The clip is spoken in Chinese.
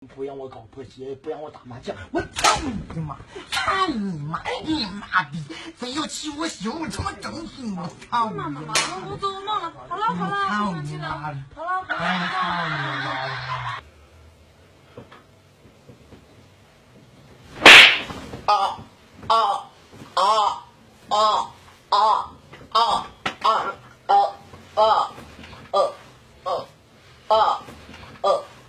不让我搞破鞋，不让我打麻将，我操你妈！操你妈！你妈逼！非要欺我媳妇，我他妈整死你！我操你妈！ 我做梦了。好了好了， 操不生气了。 你妈！ 好了，不生气操你了。 妈！啊啊啊啊啊啊啊啊啊啊啊啊！